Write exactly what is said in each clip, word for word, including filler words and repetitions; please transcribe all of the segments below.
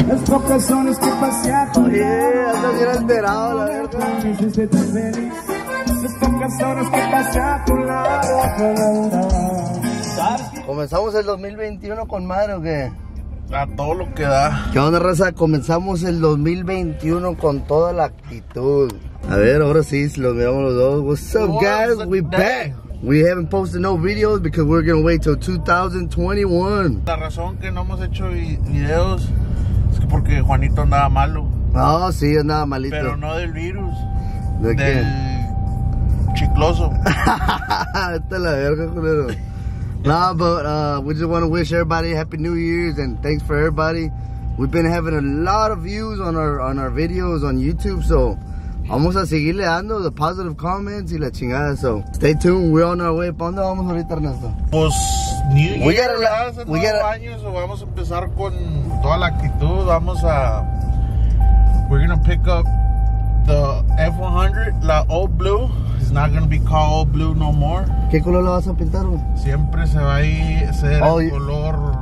Las pocas horas que pasé a tu lado. Oye, anda bien alterado, la verdad. Me hiciste tan feliz. Las pocas horas que pasé a tu lado. ¿Comenzamos el dos mil veintiuno con madre o qué? A todo lo que da. ¿Qué onda, raza? Comenzamos el dos mil veintiuno con toda la actitud. A ver, ahora sí, si los veamos los dos. What's up, guys? We back. We haven't posted no videos because we're gonna wait till two thousand twenty-one. La razón que no hemos hecho videos es que porque Juanito andaba malo. No, sí, andaba malito. Pero no del virus. ¿De del qué? Chicloso. Esta la verga, culero. Nah, but uh, we just want to wish everybody Happy New Year's and thanks for everybody. We've been having a lot of views on our on our videos on YouTube, so vamos a seguirle dando the positive comments y la chingada. So stay tuned. We're on our way. ¿Para dónde vamos ahorita, Ernesto? Pues New We Year, gotta- hace we nueve gotta- años, o vamos a empezar con toda la actitud. Vamos a we're gonna pick up the F one hundred, la old blue. It's not gonna be called old blue no more. ¿Qué color la vas a pintar, güey? Siempre se va a ir a ser Oh, el y- color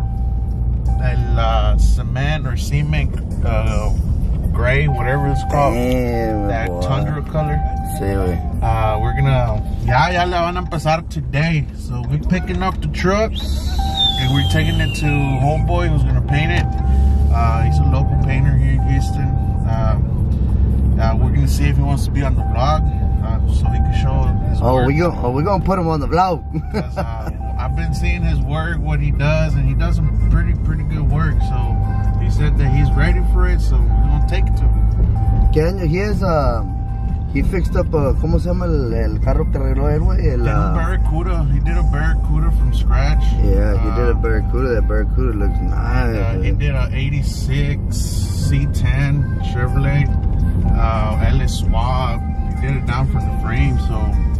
el uh, cement or cement uh, gray, whatever it's called. Damn, That boy. tundra color. Sí, güey. Uh, we're gonna, ya, ya la van a empezar today. So we're picking up the truck and we're taking it to Homeboy who's gonna paint it. Uh, he's a local painter here in Houston. Uh, uh, we're gonna see if he wants to be on the vlog uh, so he can show his Oh, work. we go. Oh, we're gonna put him on the vlog. 'Cause, uh, I've been seeing his work, what he does, and he does some pretty, pretty good work. So he said that he's ready for it, so we're gonna take it to him. ¿Qué año? He has, uh, he fixed up, uh, ¿cómo se llama el, el carro que arregló él, güey? El, Did a uh, Barracuda. He did a Barracuda from scratch. yeah, he did a Um, Barracuda. That Barracuda looks nice. Uh, he güey. did a eighty-six C ten Chevrolet uh, L S Swab. He did it down from the frame, so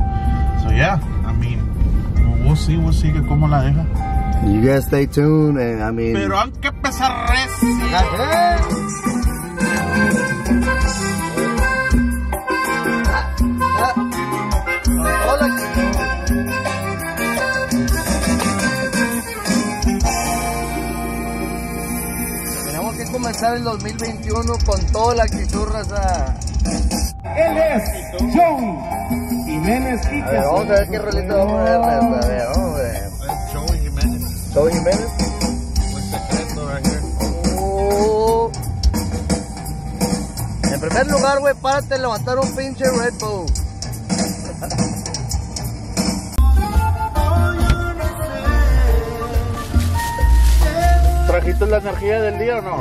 so yeah. I mean, we'll see, we'll see que cómo la deja. You guys stay tuned, and I mean. Pero hay que empezar recio. Tenemos que comenzar el dos mil veintiuno con toda la actitud, raza. Él es Joey Jiménez A ver, vamos a ver qué rolito vamos a ver, raza. A ver, vamos a ver. Joey Jiménez. Joey Jiménez. Buen secreto right here. Oh. En primer lugar, güey, párate a levantar un pinche Red Bull. ¿Trajiste la energía del día o no?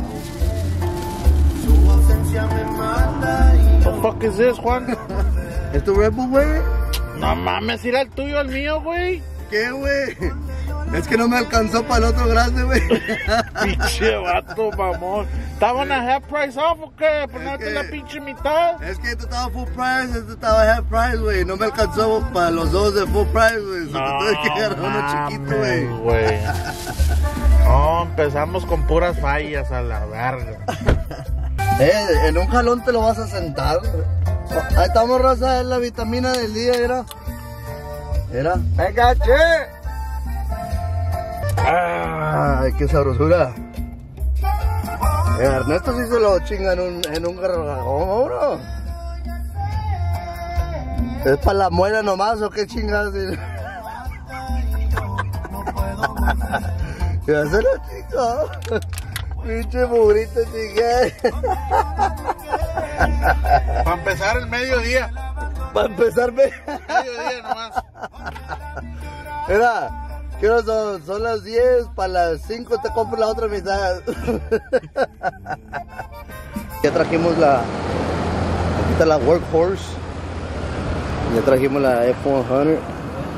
What the fuck is this, Juan? ¿Es tu Red Bull, güey? No mames, ir al tuyo al mío, güey. ¿Qué, güey? Es que no me alcanzó para el otro grande, güey. Pinche vato, mamón. ¿Estaban a half price off o qué? ¿Ponerte que- la pinche mitad? Es que este estaba full price, este estaba half price, güey. No me alcanzó para los dos de full price, güey. So te tuve que agarrar uno chiquito, güey. güey. No, empezamos con puras fallas a la verga. Eh, en un jalón te lo vas a sentar, güey. Ahí estamos, raza, es la vitamina del día, era. Era. ¡Venga, che! ¡Ay, qué sabrosura! Eh, Ernesto sí se lo chinga en un, en un garragón, bro. ¿Es para la muela nomás o qué chingados? Ya se lo chingó. Pinche burrito chingue. Para empezar el mediodía. Para empezar, ve. Mediodía nomás. Mira, ¿qué hora son? Son las diez, para las cinco te compro la otra mitad. Ya trajimos la, aquí está la Workhorse. Ya trajimos la F one hundred.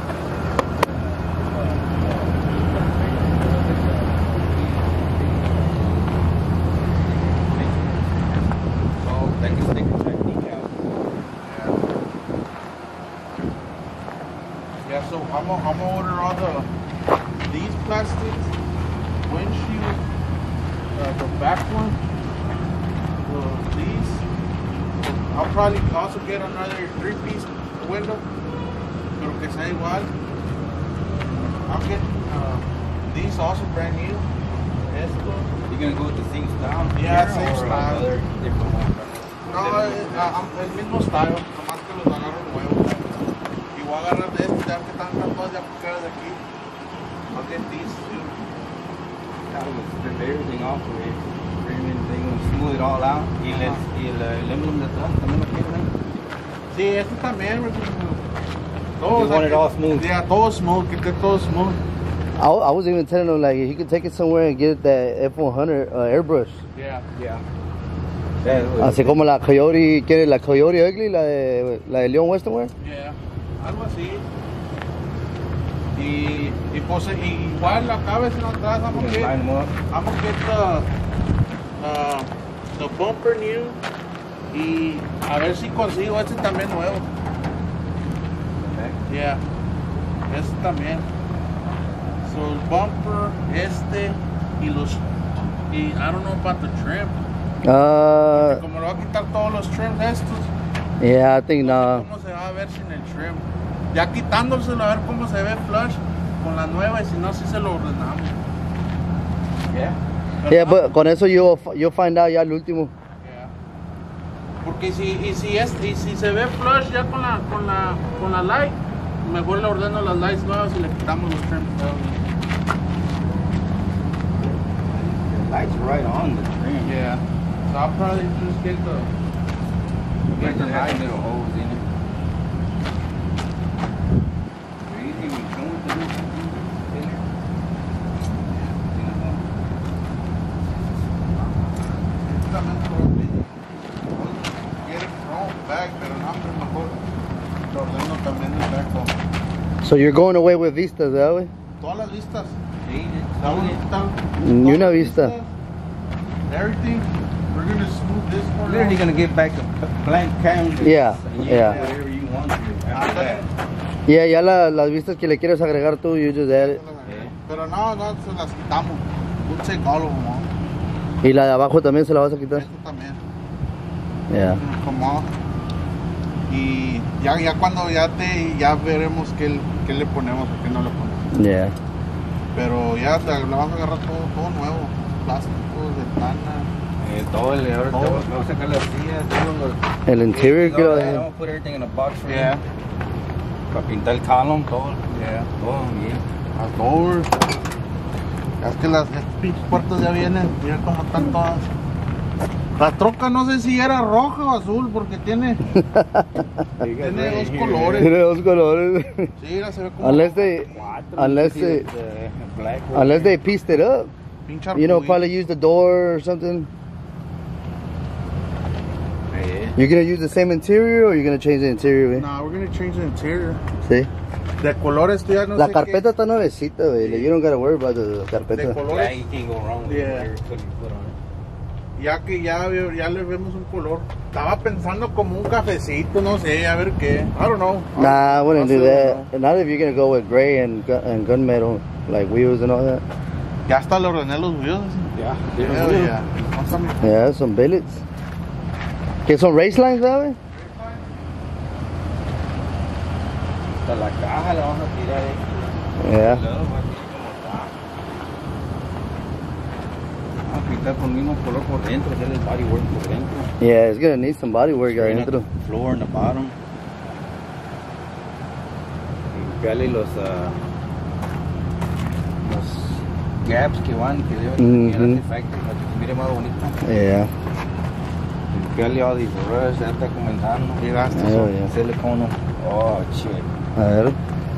Yeah, so I'm gonna, I'm gonna order all the these plastics, windshield, uh, the back one, the, these. I'll probably also get another three-piece window, pero que sea igual. I'll get uh, these also brand new. esto. You gonna go with the same style? Yeah, here, same or style. other different one? No, eh, ah, ah, el mismo style, nomás que los agarro nuevos. Y voy a agarrar de estos, ya que están todas ya aplicadas de aquí. I'll get these too. That was strip everything off of it. Bring everything, smooth it all out. Y el, y el, el emblem de atrás también lo quiero, ¿no? Sí, este también. You want it all smooth? Yeah, todo smooth, que esté todo smooth. I, I was even telling him like he could take it somewhere and get that F one hundred uh, airbrush. Yeah. Yeah. Yeah, Así como la Coyote, ¿quiere la Coyote Ugly, la de la de Leon Western Wear? Yeah, algo así. Y, y pues igual acá a veces atrás vamos a line get, them up. vamos a get the, uh, the bumper new y a ver si consigo este también nuevo. Okay. Yeah, este también. So el bumper, este y los y I don't know about the trim. Uh, Como le voy a quitar todos los trims estos. yeah, I think no. ¿Cómo se va a ver sin el trim? Ya quitándoselo a ver cómo se ve flush con la nueva y si no, si se lo ordenamos. Yeah. Yeah, but con eso you'll, you'll find out ya el último. Yeah. Porque si, y si, es, y si se ve flush ya con la, con la, con la light, mejor le ordeno las lights nuevas y le quitamos los trims. The light's right on the trim. Yeah. So I'll probably just get the, Get the light little holes in it. Are you even shown with the little in there? get it from back, pero no, mejor lo ordeno también el back home. So you're going away with vistas, ¿verdad, güey? Todas las listas. See, La bonita. Ni una vista. Everything. We're gonna smooth this You're one. literally out. gonna get back a blank canvas. Yeah, and you yeah. do whatever you want to after Ándale. that. Yeah, ya la, las vistas que le quieres agregar tú, you just add it. Pero no, no, se las quitamos. We'll take all of them off. Y la de abajo también se la vas a quitar. Esto también. Yeah. Como y ya, ya cuando ya te ya veremos qué, qué le ponemos o qué no le ponemos. Yeah. Pero ya te, le vas a agarrar todo, todo nuevo. Plásticos, ventanas. Eh, todo el ahora Todo. vamos a sacar las sillas, todos los El interior, todo creo. that, vamos a put everything in a box for Yeah. you. Para pintar el column, todo. Yeah. Todo bien. Las doors. Ya es que las estas pinches puertas ya vienen. Mira cómo están todas. La troca no sé si era roja o azul porque tiene, tiene dos colores. Tiene dos colores. Sí, mira, se ve como Unless they, unless they, black unless they pieced it up. pinche You know, arcoíris. probably use the door or something. Yeah. You're gonna use the same interior or you're gonna change the interior, güey? Nah, we're gonna change the interior. Sí. De colores, tú ya no La sé carpeta está nuevecita, güey. You don't gotta worry about the qué. De carpeta. Yeah, colores. you can't go wrong with Yeah. whatever color you put on it. Ya que ya, veo- ya le vemos un color. Estaba pensando como un cafecito, no sé, a ver qué. I don't know. Nah, I wouldn't No do sé, that. Not if you're gonna go with gray and gu- and gunmetal, like wheels and all that. no. Ya hasta le ordené los wheels. Yeah. Hell yeah. Pásame. Yeah, some billets. ¿Qué son race lines, güey? Hasta la caja la vamos a tirar ahí. Yeah. Luego va a quedar como está. Vamos a pintar con el mismo color por dentro, hacer el bodywork por dentro. Yeah, it's gonna need some body work Straighten adentro. up the floor and the bottom. Limpiarle los, ah, los gaps que van, que deben Mhm. tener artefactos para que se mire más bonito. Yeah. Limpiarle all these rust, ya está comenzando. Mira, estos Oh, son- yeah. Silicono. Oh, shit. A ver.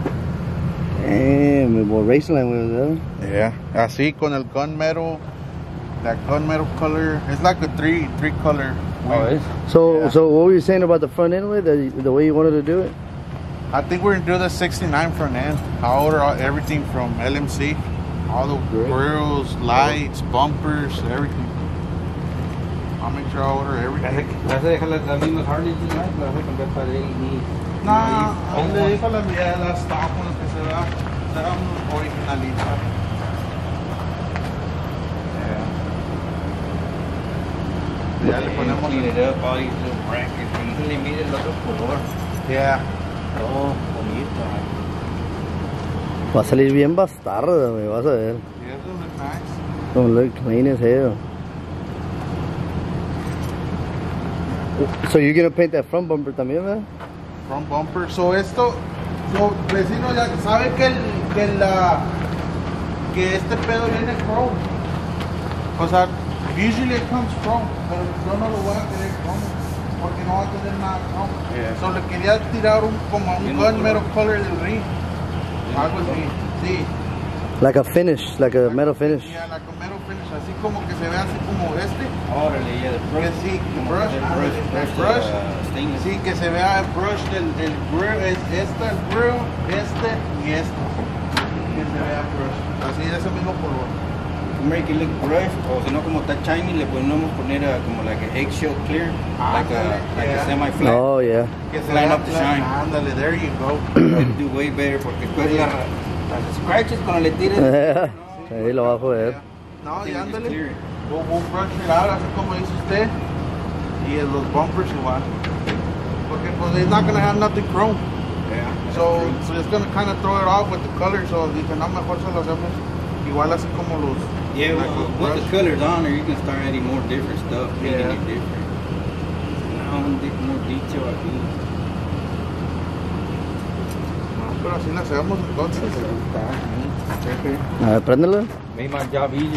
Damn, more race line wheels, ¿eh? Yeah. Así con el gunmetal. That gunmetal color. It's like a three three color. Oh, es? So, Yeah. so what were you saying about the front end with the, the way you wanted to do it? I think we're gonna do the sixty-nine front end. I order all- everything from L M C. All the Great. grills, lights, bumpers, everything. I'll make sure I order everything. ¿Vas a dejar las, las mismas Harley tonight? ¿Las vas a cambiar para él y...? Nah, Oh, ahí le dijo a la mía las stock con las que se da. Se da unos originalitas. Ya le ponemos Clean it up, all these little brackets. Y le mide el otro color. Yeah. Todo bonito. Va a salir bien bastarda, güey, vas a ver. Yeah, those look nice. Don't look clean as hell. So you're gonna paint that front bumper también, ¿verdad? Front bumper. So esto, so vecino ya sabe que el, que la que este pedo viene chrome. O sea, usually it comes chrome, pero yo no lo voy a querer chrome porque no va a tener nada chrome. Yeah. So le quería tirar un como un gunmetal color del ring. Algo así, sí. Like a finish, like a metal finish. Yeah, like a metal finish, así como que se ve así como este. Órale, ya, el brush. Que sí, el brush, el ah, brush, el brush, brush. uh, stainless. Sí, que se vea el brush del, del grill, es este, el grill, este y este. Que se vea el brush, así de ese mismo color. To make it look brush, o si no como está shiny, le podemos poner a, como like a eggshell clear, Ah, like a, like yeah. a semi-flat. Oh, yeah. Que se Line vea up the shine. Ándale, there you go. It'll do way better porque después la, las scratches cuando le tires. Ahí lo va a joder. No, y Tiene que ándale. clear it. We'll, we'll brush it out, así como dice usted. Y en los bumpers igual. Porque pues it's not gonna have nothing chrome. Yeah. So, so it's gonna kind of throw it off with the color. So dije, no, mejor se lo hacemos igual así como los. Yeah, like with, los with brush. the colors on there, you can start adding more different stuff, making Yeah. it different. Now, more detail aquí. No, pero así lo hacemos entonces. A ver, préndelo. Made my job easier,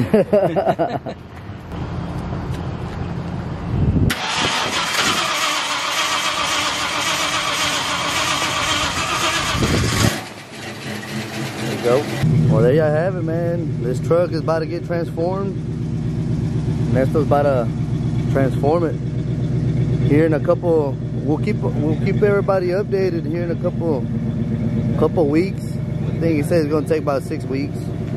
There you go. Well, there you have it, man. This truck is about to get transformed. Nesto's about to transform it. Here in a couple, we'll keep we'll keep everybody updated here in a couple couple weeks. I think he says it's gonna take about six weeks.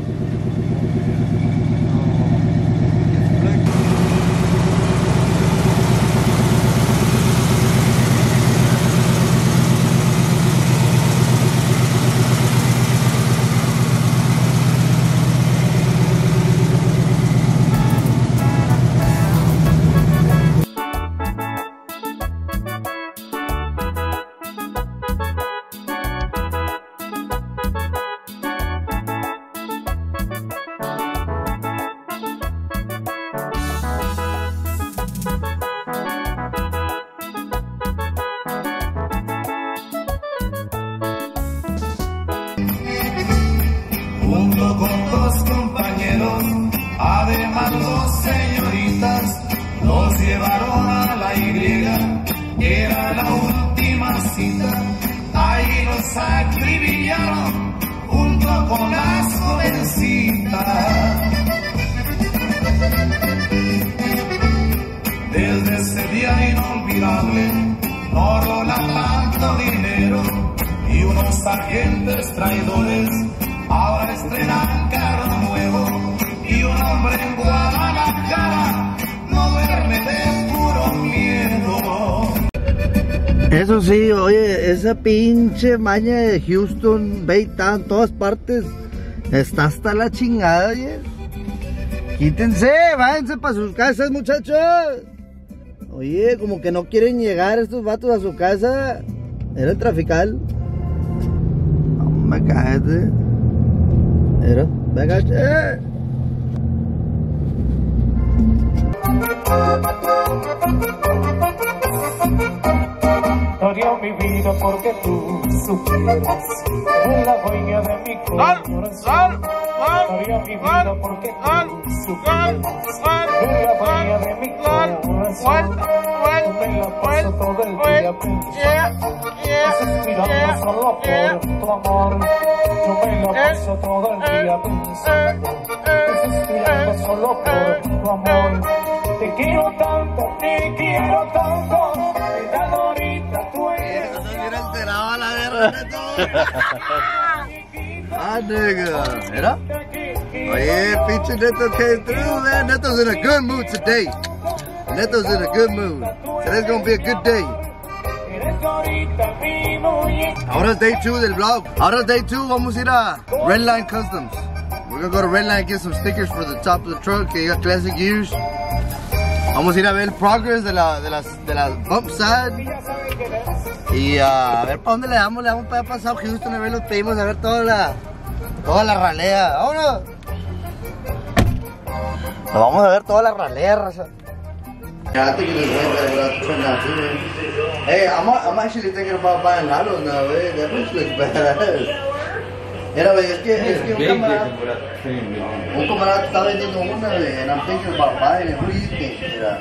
Junto con dos compañeros, además dos señoritas, nos llevaron a la Y, que era la última cita. Ahí nos acribillaron junto con las jovencitas. Desde ese día inolvidable, no rola tanto dinero y unos agentes traidores ahora estrenan carro nuevo y un hombre en Guadalajara no duerme de puro miedo. Eso sí, oye, esa pinche maña de Houston, Baytown, todas partes, está hasta la chingada, oye. Quítense, váyanse para sus casas, muchachos. Oye, como que no quieren llegar estos vatos a su casa. Era el trafical. No me cállate. Era, venga, che. Daría mi vida porque tú supieras, eres la dueña de mi corazón. Daría mi vida porque tú supieras, eres la dueña de mi corazón. Yo me la paso todo el día pensando, desesperando solo por tu amor. Yo me la paso todo el día pensando, desesperando solo por tu amor. Te quiero tanto, te quiero tanto, que tan ahorita tú eres. No se hubiera enterado a la verga, Neto. Ah, nigga. ¿Era? Oye, pinche Neto came through, man. Neto's in a good mood today. Neto's in a good mood. Today's gonna be a good day. Ahora es day two del vlog. Ahora es day two, vamos a ir a Redline Customs. We're gonna go to Redline and get some stickers for the top of the truck, que diga Classic Gearz. Vamos a ir a ver el progress de, la, de, las, de las bump side. Y uh, a ver para dónde le damos. Le damos para pasar a Houston, a ver los pedimos, a ver toda la, toda la ralea. ¡Vámonos! Nos vamos a ver toda la ralea, raza. Yeah, I think it is way better without the trim down too, man. Hey, I'm, I'm actually thinking about buying Lalos now, eh? That bitch looks badass. Mira, güey, es que, es que un camarada, un camarada está vendiendo una, güey, and I'm thinking about buying it. What do you think? Mira.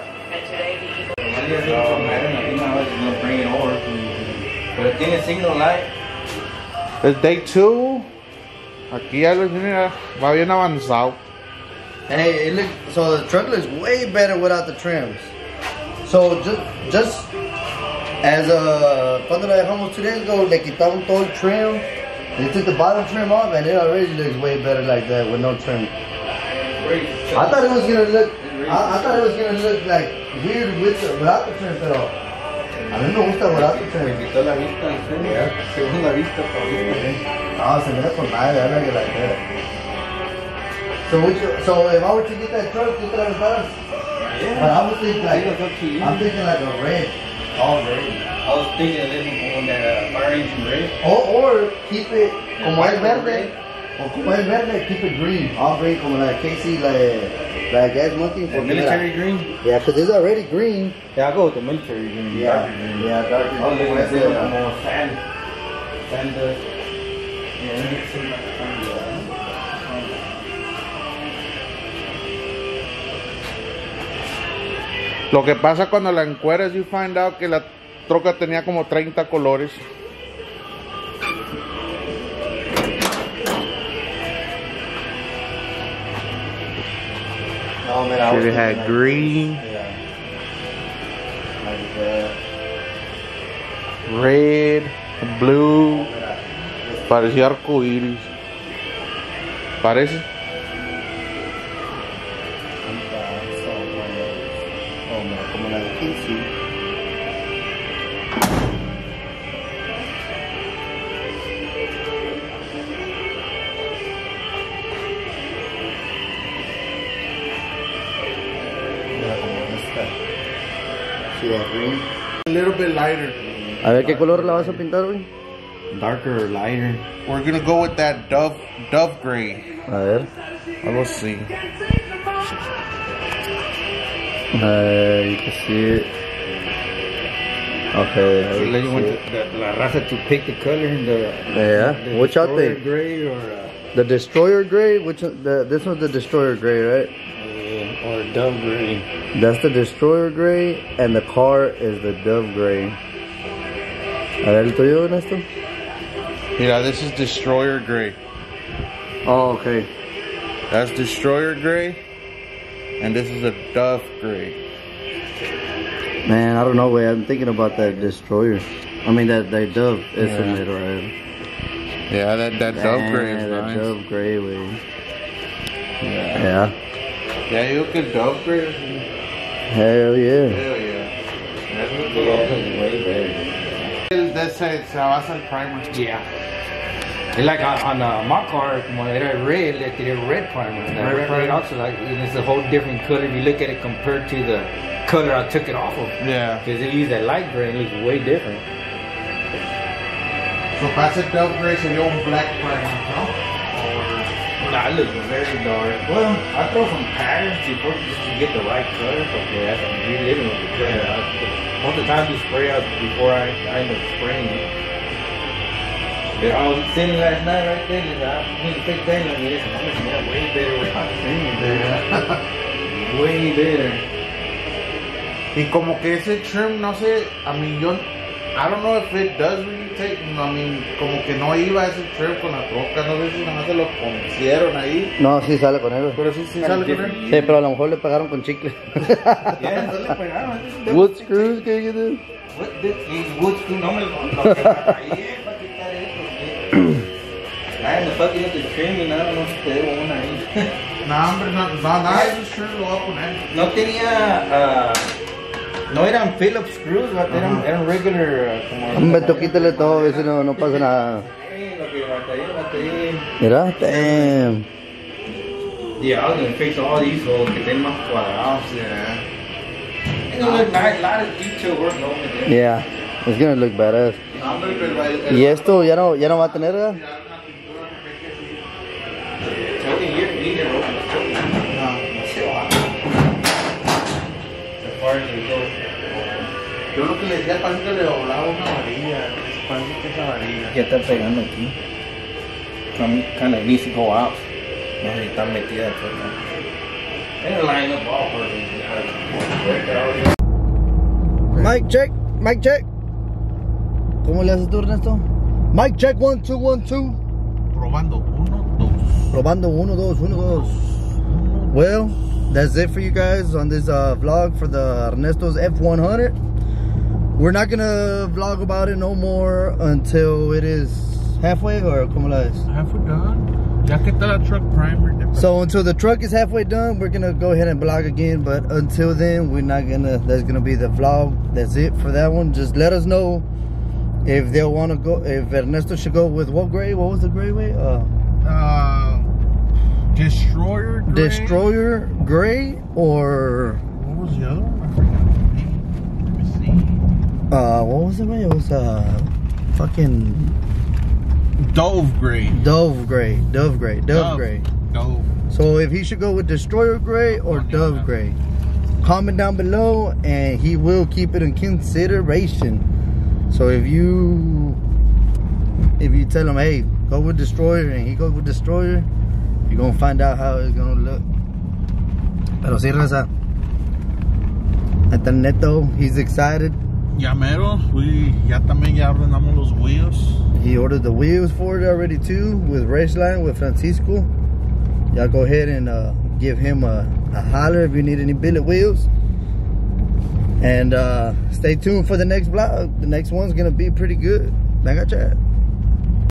Pero tiene signal light. Es day two. Aquí ya lo tiene, va bien avanzado. Hey, it look, so the truck looks way better without the trims. So just, just as a, cuando la dejamos two days ago, le quitamos todo el trim. They took the bottom trim off, and it already looks way better like that with no trim. I thought it was gonna look, I, I thought it was gonna look like weird with the, without the trim, pero a mí me gusta without the trim. Me quitó la vista, en serio. Según la vista, no, se mira con madre, I like it like that. So, would you, so if I were to get that truck, you could have done. Yeah. But I would think like, I'm thinking like a red, all red. I was thinking of this one that uh, fire engine red. Or, or keep it como es verde, or como es verde, keep it green, all green, como like Casey, like like that's looking for military green. Yeah, because it's already green. Yeah, I go with the military green. Yeah, green. Yeah, dark green. I was looking at it like more sand, sand dust. Lo que pasa cuando la encueras, you find out que la troca tenía como treinta colores. No, man, I Should have had green, yeah. Like that. red, blue. Parecía arcoíris. Parece. Green. A little bit lighter. A ver qué color la vas a pintar, güey. Darker or lighter. We're gonna go with that dove dove gray. A ver. Let's see. Uh, you can see it. Okay. So then you want the, the, la raza to pick the color. The, yeah. the Which y'all think? Gray or uh, the Destroyer gray. Which the this one's the Destroyer gray, right? Yeah, or dove gray. That's the Destroyer gray, and the car is the dove gray. A ver el tuyo, Ernesto. Yeah, this is Destroyer gray. Oh, okay. That's Destroyer gray, and this is a dove gray. Man, I don't know, way. I'm thinking about that Destroyer. I mean that that dove is Yeah. in it, right? Yeah, that that dove gray is that nice. dove gray, way. Yeah. Yeah. Yeah, you look at dove gray. Hell yeah. Hell yeah. That's what the That's it. So I said primer. Yeah. And like on, on uh, my car, when it had red, like it had red primer. That Red red, primer. red also, like, and it's a whole different color if you look at it compared to the color I took it off of. Yeah. Because they use that light gray and it looks way different. So if I said dove gray, so you're black primer, no? Nah, it looks very dark. Well, I throw some patterns before just to get the right color. Okay, that's you're living with the color. I, most of the time you spray out before I, I end up spraying it. But I was sitting last night right there and I need to take that on this. I'm gonna smell way better without spraying it. Way better. Y como que ese trim, no sé, I mean, yo, I don't know if it does really take, I mean, como que no iba ese trim con la troca, no sé si nada más se lo pusieron ahí. No, sí sale con él. Pero sí, sí sale con él. Sí, pero a lo mejor le pegaron con chicle. Yeah, no le pegaron. Wood screws, ¿qué hay que hacer? What the, these wood screws, no me lo lo pegaron ahí, eh, para quitar esto. Ay, me fucking look at trim y nada, no se te debo una ahí. No, hombre, no, no, nada de ese trim lo voy a poner. No tenía, uh, no eran Phillips screws, but eran, eran regular, uh, como... Me toquítale todo, a ver si no, no pasa nada. Sí, lo que batallé, batallé. Mira, damn. Yeah, I was gonna fix all these holes que estén más cuadrados. Yeah. It's gonna look nice, a lot of detail work over there. Yeah, it's gonna look badass. No, hombre, pero el- el- ¿Y esto ya no, ya no va a tener, ¿verdad? So I think you're needing a rope. No. Se va. cars we go. Yo lo que le decía, parece que le doblaba una varilla. Parece que esa varilla. Ya está pegando aquí. Kind of needs to go out. No sé si está metida por acá. They line up all for it. Mic check, mic check. ¿Cómo le haces tú, Ernesto? Mic check, one, two, one, two. Probando, uno, dos. Probando, uno, dos, uno, dos. Well, that's it for you guys on this uh, vlog for the Ernesto's F one hundred. We're not gonna vlog about it no more until it is halfway, or como la es? Halfway done. Ya que está la truck primer. So until the truck is halfway done, we're gonna go ahead and vlog again. But until then, we're not gonna. That's gonna be the vlog. That's it for that one. Just let us know if they'll want to go. If Ernesto should go with what gray? What was the gray way? Uh, uh Destroyer gray. Destroyer gray, or what was the other one? I forgot the name. Let me see. Uh, what was it? It was uh, fucking Dove gray. Dove gray. Dove gray. Dove, Dove gray. Dove. So if he should go with Destroyer gray or Dove gray, comment down below, and he will keep it in consideration. So if you if you tell him, hey, go with Destroyer, and he goes with Destroyer, you're gonna find out how it's gonna look. Pero sí, raza. Hasta Neto, he's excited. Ya mero, we ya también ya ordenamos los wheels. He ordered the wheels for it already too, with Raceline, with Francisco. Y'all go ahead and uh, give him a, a holler if you need any billet wheels. And uh, stay tuned for the next vlog. The next one's gonna be pretty good. Venga, chat.